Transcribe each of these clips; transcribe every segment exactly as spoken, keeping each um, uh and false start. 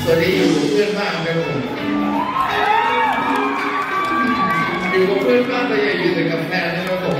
สวัสดีอยู่กับเพื่อนบ้านครับผมอยู่กับเพื่อนบ้านแต่อย่าอยู่แต่กับแฟนนะครับผม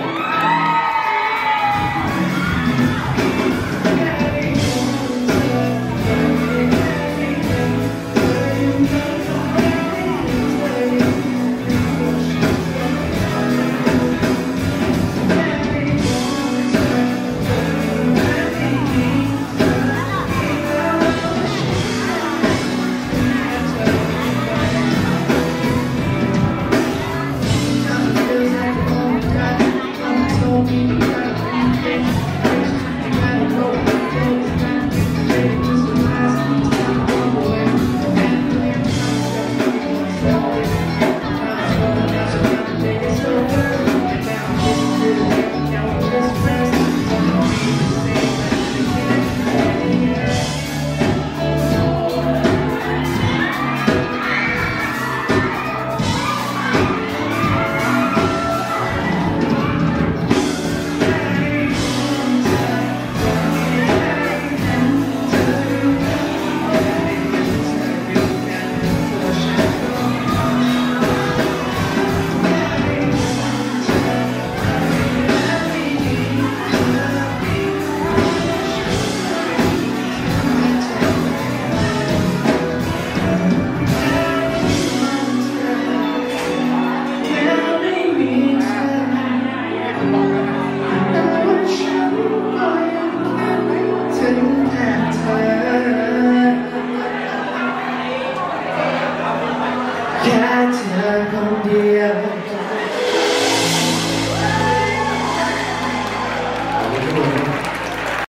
แค่เธอคนเดียว